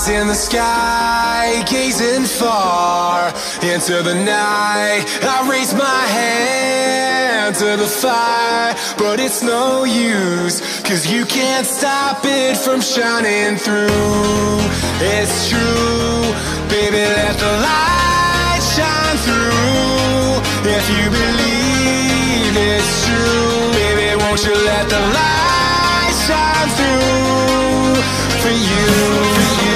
In the sky, gazing far into the night, I raise my hand to the fire, but it's no use, 'cause you can't stop it from shining through. It's true, baby, let the light shine through. If you believe it's true, baby, won't you let the light shine through for you, for you.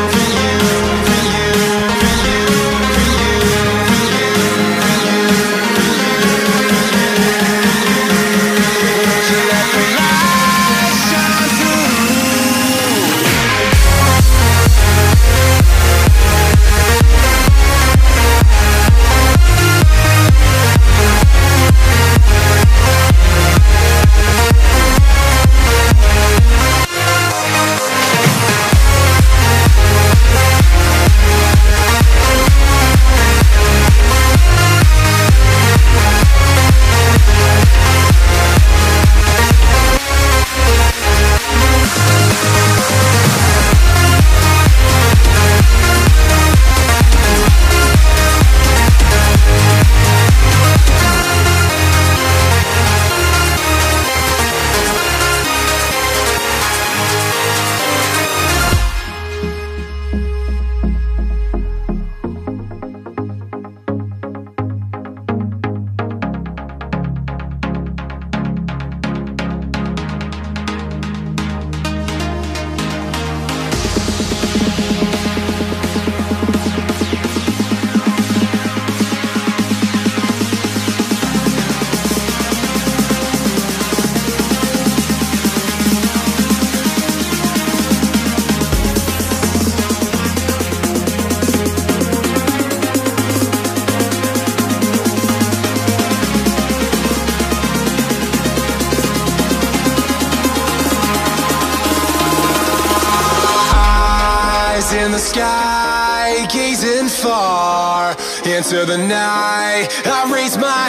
In the sky, gazing far into the night, I raise my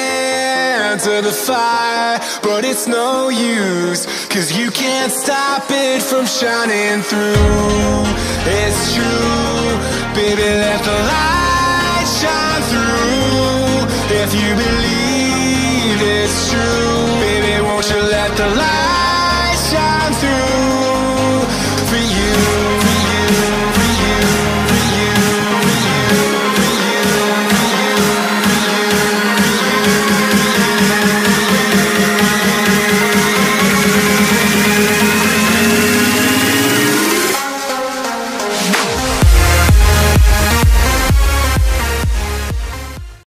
hand to the fire, but it's no use, 'cause you can't stop it from shining through. It's true, baby, let the light shine through. If you believe it's true, baby, won't you let the light